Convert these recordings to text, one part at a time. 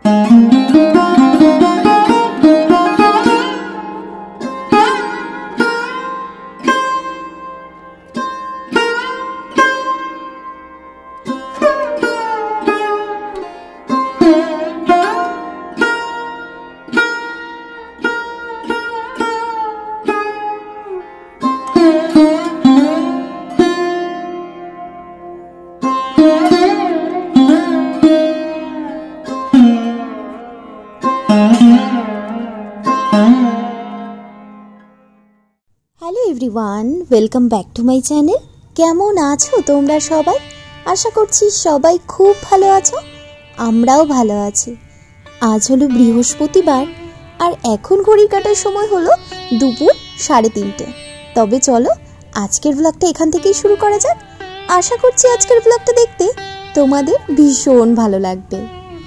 Hello everyone, welcome back to my channel. কেমন আছো তোমরা সবাই? আশা করছি সবাই খুব ভালো আছো, আমরাও ভালো আছি। আজ হলো বৃহস্পতিবার আর এখন ঘড়ির কাটার সময় হলো দুপুর 3:30। তবে চলো আজকের ব্লগটা এখান থেকেই শুরু করা যাক। আশা করছি আজকের ব্লগটা দেখতে তোমাদের ভীষণ ভালো লাগবে।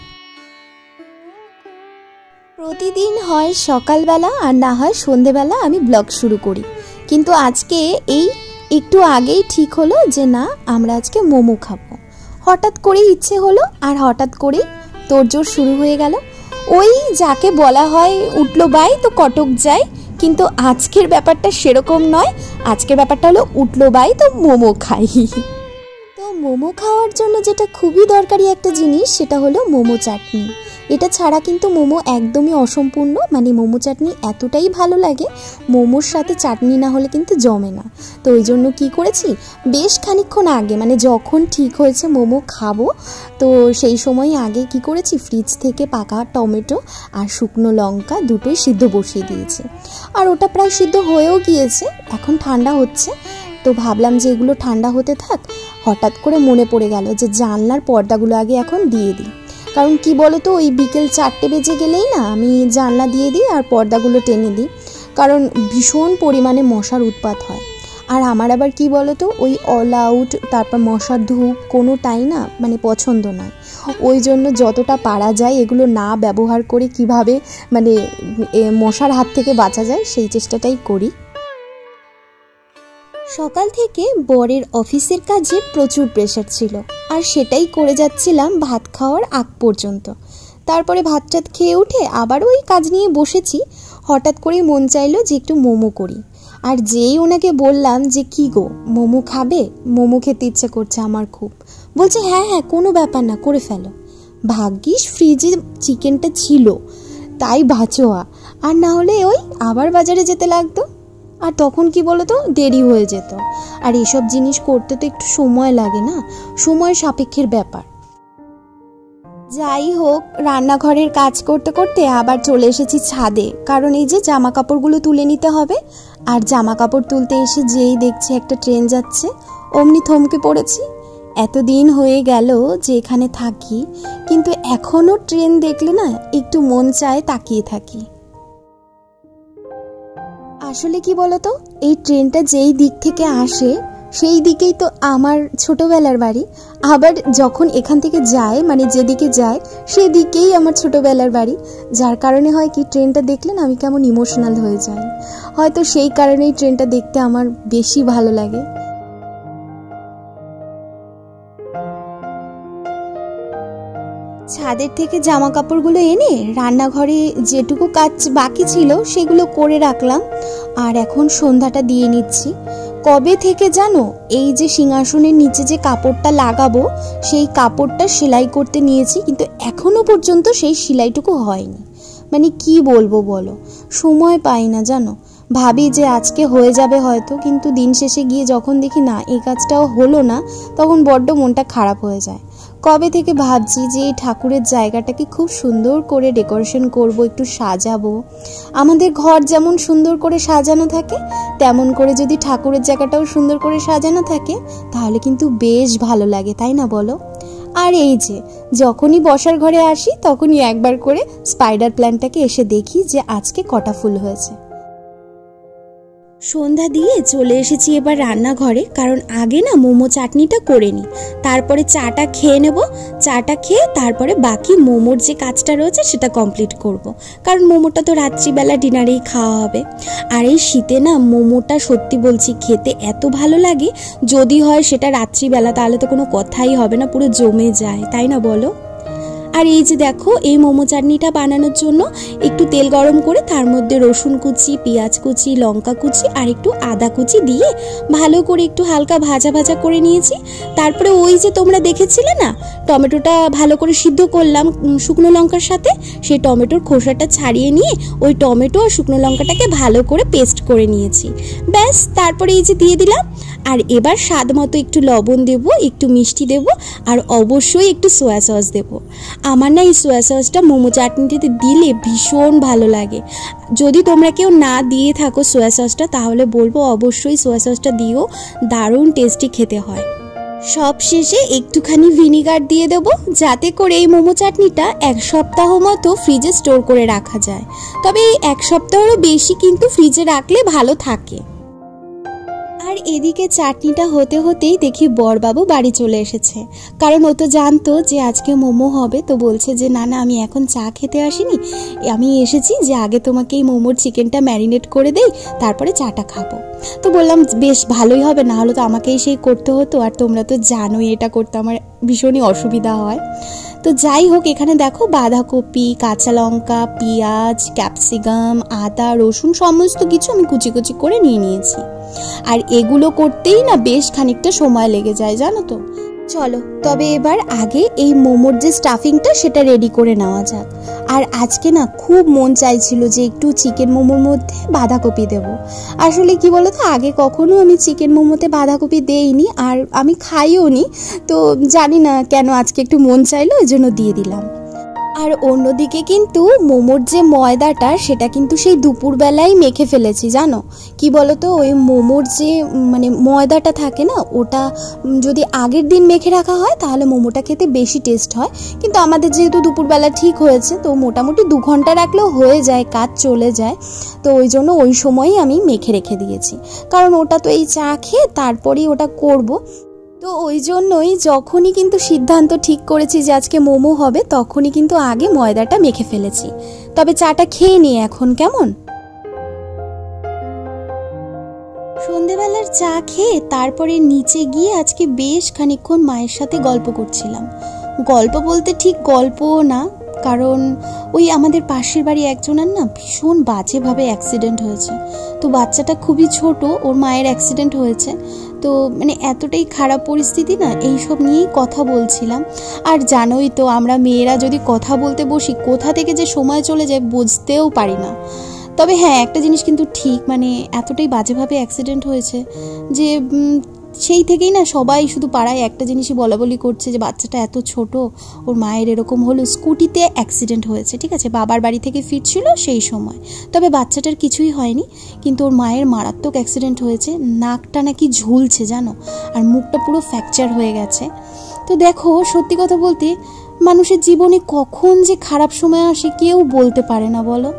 প্রতিদিন হয় সকালবেলা আর না হয় সন্ধেবেলা আমি ব্লগ শুরু করি, কিন্তু আজকে এই একটু আগেই ঠিক হলো যে না, আমরা আজকে মোমো খাবো। হঠাৎ করেই ইচ্ছে হলো আর হঠাৎ করেই তোড়জোড় শুরু হয়ে গেল। ওই যাকে বলা হয় উঠলো বাই তো কটক যায়, কিন্তু আজকের ব্যাপারটা সেরকম নয়। আজকের ব্যাপারটা হলো উঠলো বাই তো মোমো খাই। তো মোমো খাওয়ার জন্য যেটা খুবই দরকারি একটা জিনিস, সেটা হলো মোমো চাটনি। এটা ছাড়া কিন্তু মোমো একদমই অসম্পূর্ণ। মানে মোমো চাটনি এতটাই ভালো লাগে, মোমোর সাথে চাটনি না হলে কিন্তু জমে না। তো ওই জন্য কী করেছি, বেশ খানিকক্ষণ আগে, মানে যখন ঠিক হয়েছে মোমো খাবো, তো সেই সময় আগে কি করেছি, ফ্রিজ থেকে পাকা টমেটো আর শুকনো লঙ্কা দুটোই সিদ্ধ বসিয়ে দিয়েছি। আর ওটা প্রায় সিদ্ধ হয়েও গিয়েছে, এখন ঠান্ডা হচ্ছে। তো ভাবলাম যে এগুলো ঠান্ডা হতে থাক। হঠাৎ করে মনে পড়ে গেল যে জানলার পর্দাগুলো আগে এখন দিয়ে দিই। কারণ কি বলো তো, ওই বিকেল 4টে বেজে গেলেই না আমি জানলা দিয়ে দিই আর পর্দাগুলো টেনে দিই, কারণ ভীষণ পরিমাণে মশার উৎপাত হয়। আর আমার আবার কি বলো তো, ওই অল আউট, তারপর মশার ধূপ কোনোটাই না মানে পছন্দ নয়। ওই জন্য যতটা পারা যায় এগুলো না ব্যবহার করে কিভাবে মানে মশার হাত থেকে বাঁচা যায় সেই চেষ্টাটাই করি। সকাল থেকে বরের অফিসের কাজে প্রচুর প্রেশার ছিল, আর সেটাই করে যাচ্ছিলাম ভাত খাওয়ার আগ পর্যন্ত। তারপরে ভাত টাত খেয়ে উঠে আবার ওই কাজ নিয়ে বসেছি। হঠাৎ করে মন চাইলো যে একটু মোমো করি। আর যেই ওনাকে বললাম যে কি গো মোমো খাবে, মোমো খেতে ইচ্ছে করছে আমার খুব, বলছে হ্যাঁ হ্যাঁ কোনো ব্যাপার না, করে ফেলো। ভাগ্যিস ফ্রিজে চিকেনটা ছিল, তাই বাঁচোয়া, আর না হলে ওই আবার বাজারে যেতে লাগতো। আর তখন কি বলতো, দেরি হয়ে যেত। আর এসব জিনিস করতে তো একটু সময় লাগে না, সময় সাপেক্ষের ব্যাপার। যাই হোক, রান্নাঘরের কাজ করতে করতে আবার চলে এসেছি ছাদে, কারণ এই যে জামা কাপড়গুলো তুলে নিতে হবে। আর জামা কাপড় তুলতে এসে যেই দেখছি একটা ট্রেন যাচ্ছে, অমনি থমকে পড়েছি। এতদিন হয়ে গেল যে এখানে থাকি, কিন্তু এখনো ট্রেন দেখলে না একটু মন চায় তাকিয়ে থাকি। আসলে কি বলতো, এই ট্রেনটা যেই দিক থেকে আসে সেই দিকেই তো আমার ছোটবেলার বাড়ি, আবার যখন এখান থেকে যায় মানে যেদিকে যায় সেদিকেই আমার ছোটবেলার বাড়ি। যার কারণে হয় কি, ট্রেনটা দেখলে না আমি কেমন ইমোশনাল হয়ে যাই। হয়তো সেই কারণেই ট্রেনটা দেখতে আমার বেশি ভালো লাগে। ছাদের থেকে জামা কাপড়গুলো এনে রান্নাঘরে যেটুকু কাজ বাকি ছিল সেগুলো করে রাখলাম। আর এখন সন্ধ্যাটা দিয়ে নিচ্ছি। কবে থেকে জানো, এই যে সিংহাসনের নিচে যে কাপড়টা লাগাবো সেই কাপড়টা সেলাই করতে নিয়েছি, কিন্তু এখনো পর্যন্ত সেই সেলাইটুকু হয়নি। মানে কি বলবো বলো, সময় পাই না জানো। ভাবি যে আজকে হয়ে যাবে হয়তো, কিন্তু দিন শেষে গিয়ে যখন দেখি না এই কাজটাও হলো না, তখন বড্ড মনটা খারাপ হয়ে যায়। কবে থেকে ভাবছি যে এই ঠাকুরের জায়গাটাকে খুব সুন্দর করে ডেকোরেশন করব, একটু সাজাবো। আমাদের ঘর যেমন সুন্দর করে সাজানো থাকে, তেমন করে যদি ঠাকুরের জায়গাটাও সুন্দর করে সাজানো থাকে তাহলে কিন্তু বেশ ভালো লাগে, তাই না বলো? আর এই যে যখনই বসার ঘরে আসি তখনই একবার করে স্পাইডার প্ল্যান্টটাকে এসে দেখি যে আজকে কটা ফুল হয়েছে। সন্ধ্যা দিয়ে চলে এসেছি এবার রান্নাঘরে, কারণ আগে না মোমো চাটনিটা করে নিই, তারপরে চাটা খেয়ে নেব। চাটা খেয়ে তারপরে বাকি মোমোর যে কাজটা রয়েছে সেটা কমপ্লিট করব, কারণ মোমোটা তো রাত্রিবেলা ডিনারেই খাওয়া হবে। আর এই শীতে না মোমোটা সত্যি বলছি খেতে এত ভালো লাগে, যদি হয় সেটা রাত্রিবেলা তাহলে তো কোনো কথাই হবে না, পুরো জমে যায়, তাই না বলো? আর এই যে দেখো, এই মোমো চাটনিটা বানানোর জন্য একটু তেল গরম করে তার মধ্যে রসুন কুচি, পেঁয়াজ কুচি, লঙ্কা কুচি আর একটু আদা কুচি দিয়ে ভালো করে একটু হালকা ভাজা ভাজা করে নিয়েছি। তারপরে ওই যে তোমরা দেখেছিলে না, টমেটোটা ভালো করে সিদ্ধ করলাম শুকনো লঙ্কার সাথে, সেই টমেটোর খোসাটা ছাড়িয়ে নিয়ে ওই টমেটো আর শুকনো লঙ্কাটাকে ভালো করে পেস্ট করে নিয়েছি। ব্যাস, তারপরে এই যে দিয়ে দিলাম। আর এবার স্বাদ মতো একটু লবণ দেব, একটু মিষ্টি দেব আর অবশ্যই একটু সোয়া সস দেব। আমার না এই সোয়া সসটা মোমো চাটনিটিতে দিলে ভীষণ ভালো লাগে। যদি তোমরা কেউ না দিয়ে থাকো সোয়া সসটা, তাহলে বলবো অবশ্যই সোয়া সসটা দিও, দারুণ টেস্টি খেতে হয়। সব শেষে একটুখানি ভিনিগার দিয়ে দেবো, যাতে করে এই মোমো চাটনিটা 1 সপ্তাহ মতো ফ্রিজে স্টোর করে রাখা যায়। তবে এই 1 সপ্তাহেরও বেশি কিন্তু ফ্রিজে রাখলে ভালো থাকে। আর এদিকে চাটনিটা হতে হতেই দেখি বরবাবু বাড়ি চলে এসেছে, কারণ ও তো জানতো যে আজকে মোমো হবে। তো বলছে যে না না, আমি এখন চা খেতে আসিনি, আমি এসেছি যে আগে তোমাকে এই মোমোর চিকেনটা ম্যারিনেট করে দেই, তারপরে চাটা খাবো। তো বললাম বেশ ভালোই হবে, না হলে তো আমাকেই সেই করতে হতো, আর তোমরা তো জানোই এটা করতে আমার ভীষণই অসুবিধা হয়। তো যাই হোক, এখানে দেখো বাঁধাকপি, কাঁচা লঙ্কা, পেঁয়াজ, ক্যাপসিকাম, আদা, রসুন সমস্ত কিছু আমি কুচি কুচি করে নিয়ে নিয়েছি। আর এগুলো করতেই না বেশ খানিকটা সময় লেগে যায়, জানো তো। চলো তবে এবার আগে এই মোমোর যে স্টাফিংটা সেটা রেডি করে নেওয়া যাক। আর আজকে না খুব মন চাইছিল যে একটু চিকেন মোমোর মধ্যে বাঁধাকপি দেব। আসলে কি বলো তো, আগে কখনো আমি চিকেন মোমোতে বাঁধাকপি দেইনি, আর আমি খাইও নি। তো জানি না কেন আজকে একটু মন চাইলো, ওই জন্য দিয়ে দিলাম। আর অন্যদিকে কিন্তু মোমোর যে ময়দাটা সেটা কিন্তু সেই দুপুরবেলায় মেখে ফেলেছি, জানো। কি বলো তো, ওই মোমোর যে মানে ময়দাটা থাকে না, ওটা যদি আগের দিন মেখে রাখা হয় তাহলে মোমোটা খেতে বেশি টেস্ট হয়। কিন্তু আমাদের যেহেতু দুপুরবেলা ঠিক হয়েছে, তো মোটামুটি 2 ঘন্টা রাখলেও হয়ে যায়, কাজ চলে যায়। তো ওই জন্য ওই সময়ই আমি মেখে রেখে দিয়েছি, কারণ ওটা তো এই চা খেয়ে তারপরেই ওটা করব। তো ওই জন্যই যখনই কিন্তু সিদ্ধান্ত ঠিক করেছি যে আজকে মোমো হবে, তখনই কিন্তু আগে ময়দাটা মেখে ফেলেছি। তবে চাটা খেয়ে নিই এখন, কেমন। সন্ধেবেলার চা খেয়ে তারপরে নিচে গিয়ে আজকে বেশ খানিকক্ষণ মায়ের সাথে গল্প করছিলাম। গল্প বলতে ঠিক গল্পও না, কারণ ওই আমাদের পাশের বাড়ি একজনের না ভীষণ বাজেভাবে অ্যাক্সিডেন্ট হয়েছে। তো বাচ্চাটা খুবই ছোট, ওর মায়ের অ্যাক্সিডেন্ট হয়েছে। তো মানে এতটাই খারাপ পরিস্থিতি না, এইসব নিয়েই কথা বলছিলাম। আর জানোই তো, আমরা মেয়েরা যদি কথা বলতে বসি, কোথা থেকে যে সময় চলে যায় বুঝতেও পারি না। তবে হ্যাঁ, একটা জিনিস কিন্তু ঠিক, মানে এতটাই বাজেভাবে অ্যাক্সিডেন্ট হয়েছে যে সেই থেকেই না সবাই শুধু পাড়ায় একটা জিনিসই বলাবলি করছে যে বাচ্চাটা এত ছোট, ওর মায়ের এরকম হলো। স্কুটিতে অ্যাক্সিডেন্ট হয়েছে, ঠিক আছে, বাবার বাড়ি থেকে ফিরছিল সেই সময়। তবে বাচ্চাটার কিছুই হয়নি, কিন্তু ওর মায়ের মারাত্মক অ্যাক্সিডেন্ট হয়েছে। নাকটা নাকি ঝুলছে, জানো, আর মুখটা পুরো ফ্র্যাকচার হয়ে গেছে। তো দেখো, সত্যি কথা বলতে মানুষের জীবনে কখন যে খারাপ সময় আসে কেউ বলতে পারে না, বলো।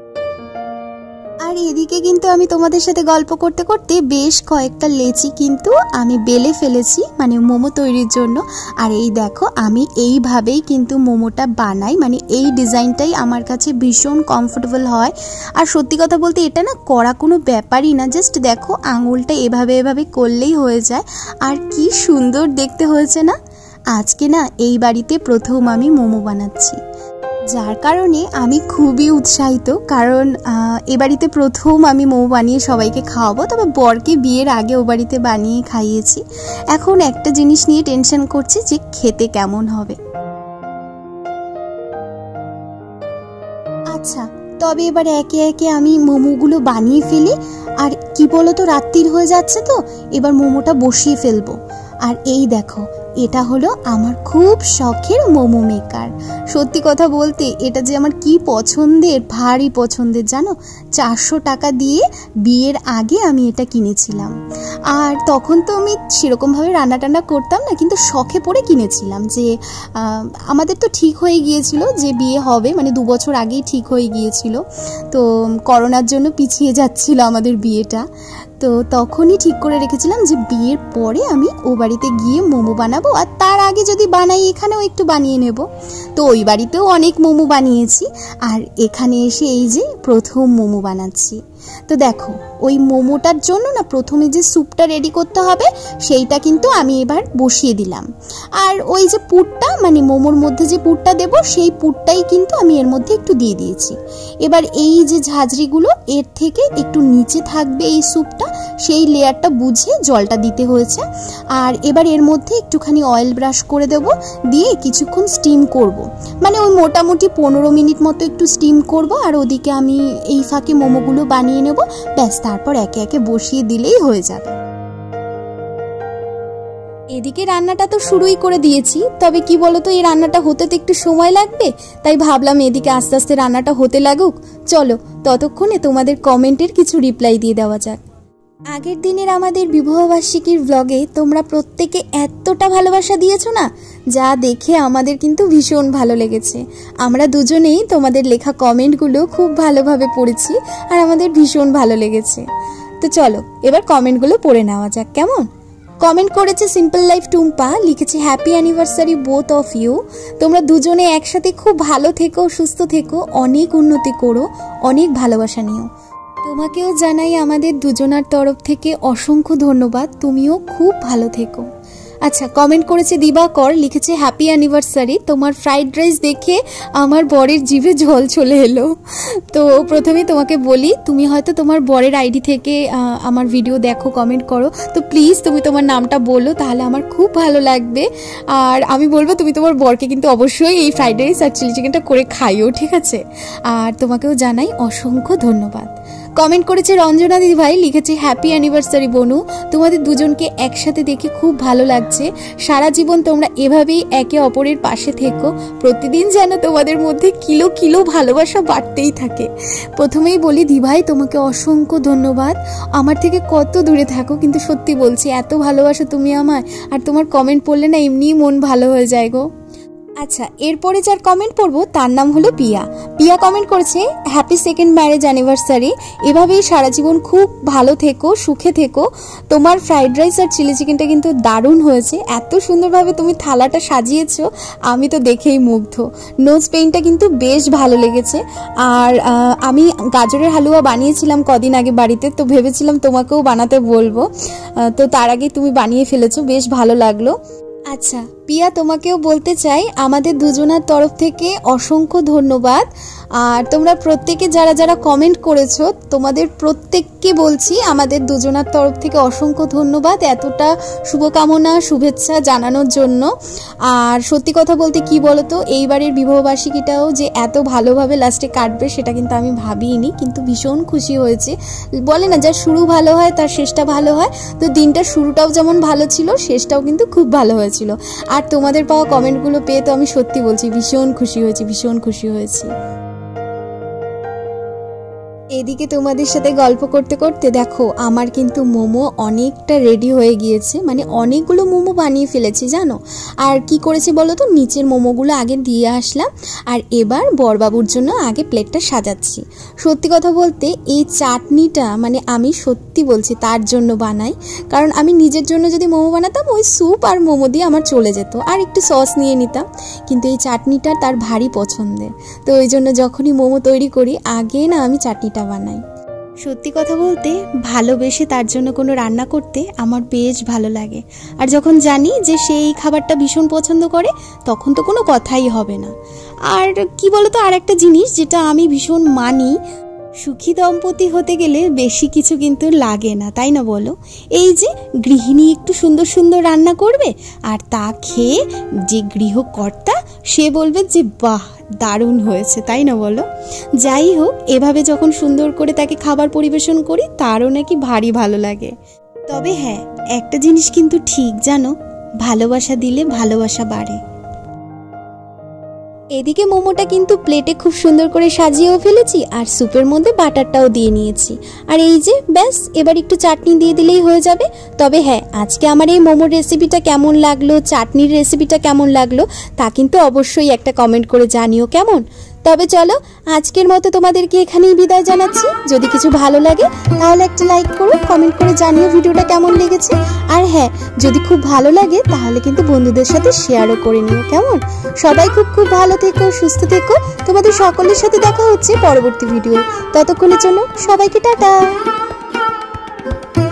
আর এদিকে কিন্তু আমি তোমাদের সাথে গল্প করতে করতে বেশ কয়েকটা লেচি কিন্তু আমি বেলে ফেলেছি, মানে মোমো তৈরির জন্য। আর এই দেখো, আমি এইভাবেই কিন্তু মোমোটা বানাই, মানে এই ডিজাইনটাই আমার কাছে ভীষণ কমফোর্টেবল হয়। আর সত্যি কথা বলতে এটা না করা কোনো ব্যাপারই না, জাস্ট দেখো আঙুলটা এভাবে এভাবে করলেই হয়ে যায়। আর কি সুন্দর দেখতে হয়েছে না। আজকে না এই বাড়িতে প্রথম আমি মোমো বানাচ্ছি, যার কারণে আমি খুবই উৎসাহিত, কারণ এ বাড়িতে প্রথম আমি মোমো বানিয়ে সবাইকে খাওয়াবো। তবে বরকে বিয়ের আগে ও বাড়িতে বানিয়ে খাইয়েছি। এখন একটা জিনিস নিয়ে টেনশন করছি যে খেতে কেমন হবে। আচ্ছা, তবে এবার একে একে আমি মোমোগুলো বানিয়ে ফেলি। আর কি বলো তো, রাত্রির হয়ে যাচ্ছে, তো এবার মোমোটা বসিয়ে ফেলবো। আর এই দেখো, এটা হলো আমার খুব শখের মোমো মেকার। সত্যি কথা বলতে এটা যে আমার কি পছন্দের, ভারী পছন্দের, জানো। 400 টাকা দিয়ে বিয়ের আগে আমি এটা কিনেছিলাম। আর তখন তো আমি সেরকমভাবে রান্না টান্না করতাম না, কিন্তু শখে পড়ে কিনেছিলাম। যে আমাদের তো ঠিক হয়ে গিয়েছিল যে বিয়ে হবে, মানে 2 বছর আগেই ঠিক হয়ে গিয়েছিল। তো করোনার জন্য পিছিয়ে যাচ্ছিল আমাদের বিয়েটা। তো তখনই ঠিক করে রেখেছিলাম যে বিয়ের পরে আমি ও বাড়িতে গিয়ে মোমো বানাবো, আর তার আগে যদি বানাই এখানেও একটু বানিয়ে নেব। তো ওই বাড়িতেও অনেক মোমো বানিয়েছি, আর এখানে এসে এই যে প্রথম মোমো বানাচ্ছি। তো দেখো ওই মোমোটার জন্য না প্রথমে যে স্যুপটা রেডি করতে হবে সেইটা কিন্তু আমি এবার বসিয়ে দিলাম। আর ওই যে পুরটা মানে মোমোর মধ্যে যে পুরটা দেব সেই পুরটাই কিন্তু আমি এর মধ্যে একটু দিয়ে দিয়েছি। এবার এই যে ঝাঁঝরিগুলো এর থেকে একটু নিচে থাকবে এই স্যুপটা, সেই লেয়ারটা বুঝে জলটা দিতে হয়েছে। আর এবার এর মধ্যে একটুখানি অয়েল ব্রাশ করে দেব, দিয়ে কিছুক্ষণ স্টিম করব, মানে ওই মোটামুটি 15 মিনিট মতো একটু স্টিম করব। আর ওদিকে আমি এই ফাঁকে মোমোগুলো বানিয়ে নেব, ব্যাস তারপর একে একে বসিয়ে দিলেই হয়ে যাবে। এদিকে রান্নাটা তো শুরুই করে দিয়েছি, তবে কি বলতো এই রান্নাটা হতে তো একটু সময় লাগবে, তাই ভাবলাম এদিকে আস্তে আস্তে রান্নাটা হতে লাগুক। চলো ততক্ষণে তোমাদের কমেন্টের কিছু রিপ্লাই দিয়ে দেওয়া যাক। আগের দিনের আমাদের বিবাহবার্ষিকীর ব্লগে তোমরা প্রত্যেকে এতটা ভালোবাসা দিয়েছো না, যা দেখে আমাদের কিন্তু ভীষণ ভালো লেগেছে। আমরা দুজনেই তোমাদের লেখা কমেন্টগুলো খুব ভালোভাবে পড়েছি আর আমাদের ভীষণ ভালো লেগেছে। তো চলো এবার কমেন্টগুলো পড়ে নেওয়া যাক, কেমন? কমেন্ট করেছে সিম্পল লাইফ টুম্পা, লিখেছে happy anniversary both of you. তোমরা দুজনে একসাথে খুব ভালো থেকো, সুস্থ থেকো, অনেক উন্নতি করো, অনেক ভালোবাসা নিও। তোমাকেও জানাই আমাদের দুজনার তরফ থেকে অসংখ্য ধন্যবাদ, তুমিও খুব ভালো থেকো। আচ্ছা, কমেন্ট করেছে দিবাকর, লিখেছে হ্যাপি অ্যানিভার্সারি, তোমার ফ্রাইড রাইস দেখে আমার বরের জিভে জল চলে এলো। তো প্রথমে তোমাকে বলি, তুমি হয়তো তোমার বরের আইডি থেকে আমার ভিডিও দেখো, কমেন্ট করো, তো প্লিজ তুমি তোমার নামটা বলো, তাহলে আমার খুব ভালো লাগবে। আর আমি বলবো তুমি তোমার বরকে কিন্তু অবশ্যই এই ফ্রাইড রাইস আর চিলি চিকেনটা করে খাইও, ঠিক আছে? আর তোমাকেও জানাই অসংখ্য ধন্যবাদ। কমেন্ট করেছে রঞ্জনা দিদি ভাই, লিখেছে হ্যাপি অ্যানিভার্সারি বনু, তোমাদের দুজনকে একসাথে দেখে খুব ভালো লাগছে, সারা জীবন তোমরা এভাবেই একে অপরের পাশে থেকো, প্রতিদিন যেন তোমাদের মধ্যে কিলো কিলো ভালোবাসা বাড়তেই থাকে। প্রথমেই বলি দি ভাই তোমাকে অসংখ্য ধন্যবাদ, আমার থেকে কত দূরে থাকো কিন্তু সত্যি বলছি এত ভালোবাসো তুমি আমায়, আর তোমার কমেন্ট পড়লে না এমনিই মন ভালো হয়ে যায় গো। আচ্ছা, এরপরে যার কমেন্ট পড়বো তার নাম হলো পিয়া। পিয়া কমেন্ট করেছে হ্যাপি সেকেন্ড ম্যারেজ অ্যানিভার্সারি, এভাবেই সারা জীবন খুব ভালো থেকো, সুখে থেকো, তোমার ফ্রাইড রাইস আর চিলি চিকেনটা কিন্তু দারুণ হয়েছে, এত সুন্দরভাবে তুমি থালাটা সাজিয়েছো, আমি তো দেখেই মুগ্ধ, নোজ পেইন্টটা কিন্তু বেশ ভালো লেগেছে। আর আমি গাজরের হালুয়া বানিয়েছিলাম কদিন আগে বাড়িতে, তো ভেবেছিলাম তোমাকেও বানাতে বলবো, তো তার আগে তুমি বানিয়ে ফেলেছো, বেশ ভালো লাগলো। আচ্ছা পিয়া, তোমাকেও বলতে চাই আমাদের দুজনার তরফ থেকে অসংখ্য ধন্যবাদ। আর তোমরা প্রত্যেকে যারা যারা কমেন্ট করেছো তোমাদের প্রত্যেককে বলছি আমাদের দুজনার তরফ থেকে অসংখ্য ধন্যবাদ এতটা শুভকামনা শুভেচ্ছা জানানোর জন্য। আর সত্যি কথা বলতে কি বলতো, এইবারের বিবাহবার্ষিকীটাও যে এত ভালোভাবে লাস্টে কাটবে সেটা কিন্তু আমি ভাবিনি, কিন্তু ভীষণ খুশি হয়েছে। বলে না যার শুরু ভালো হয় তার শেষটা ভালো হয়, তো দিনটার শুরুটাও যেমন ভালো ছিল শেষটাও কিন্তু খুব ভালো হয়েছিল। আর তোমাদের পাওয়া কমেন্টগুলো পেয়ে তো আমি সত্যি বলছি ভীষণ খুশি হয়েছি, ভীষণ খুশি হয়েছি। এদিকে তোমাদের সাথে গল্প করতে করতে দেখো আমার কিন্তু মোমো অনেকটা রেডি হয়ে গিয়েছে, মানে অনেকগুলো মোমো বানিয়ে ফেলেছি জানো। আর কি করেছি বলো তো, নিচের মোমোগুলো আগে দিয়ে আসলাম, আর এবার বরবাবুর জন্য আগে প্লেটটা সাজাচ্ছি। সত্যি কথা বলতে এই চাটনিটা মানে আমি সত্যি বলছি তার জন্য বানাই, কারণ আমি নিজের জন্য যদি মোমো বানাতাম ওই স্যুপ আর মোমো দিয়ে আমার চলে যেত, আর একটু সস নিয়ে নিতাম, কিন্তু এই চাটনিটা তার ভারী পছন্দের, তো ওই জন্য যখনই মোমো তৈরি করি আগে না আমি চাটনিটা বানাই। সত্যি কথা বলতে ভালোবেসে তার জন্য কোনো রান্না করতে আমার বেশ ভালো লাগে, আর যখন জানি যে সেই খাবারটা ভীষণ পছন্দ করে তখন তো কোনো কথাই হবে না। আর কি বলতো, আর একটা জিনিস যেটা আমি ভীষণ মানি, সুখী দম্পতি হতে গেলে বেশি কিছু কিন্তু লাগে না, তাই না বলো? এই যে গৃহিণী একটু সুন্দর সুন্দর রান্না করবে আর তা খেয়ে যে গৃহকর্তা সে বলবে যে বাহ দারুণ হয়েছে, তাই না বলো? যাই হোক, এভাবে যখন সুন্দর করে তাকে খাবার পরিবেশন করি তারও নাকি ভারী ভালো লাগে। তবে হ্যাঁ, একটা জিনিস কিন্তু ঠিক জানো, ভালোবাসা দিলে ভালোবাসা বাড়ে। এদিকে মোমোটা কিন্তু প্লেটে খুব সুন্দর করে সাজিয়েও ফেলেছি, আর স্যুপের মধ্যে বাটারটাও দিয়ে নিয়েছি। আর এই যে ব্যাস, এবার একটু চাটনি দিয়ে দিলেই হয়ে যাবে। তবে হ্যাঁ, আজকে আমার এই মোমোর রেসিপিটা কেমন লাগলো, চাটনির রেসিপিটা কেমন লাগলো তা কিন্তু অবশ্যই একটা কমেন্ট করে জানিও কেমন। তবে চলো আজকের মতো তোমাদেরকে এখানেই বিদায় জানাচ্ছি। যদি কিছু ভালো লাগে তাহলে একটা লাইক করো, কমেন্ট করে জানিও ভিডিওটা কেমন লেগেছে। আর হ্যাঁ, যদি খুব ভালো লাগে তাহলে কিন্তু বন্ধুদের সাথে শেয়ারও করে নিও, কেমন? সবাই খুব খুব ভালো থেকো, সুস্থ থেকো। তোমাদের সকলের সাথে দেখা হচ্ছে পরবর্তী ভিডিও। ততক্ষণের জন্য সবাইকে টাটা।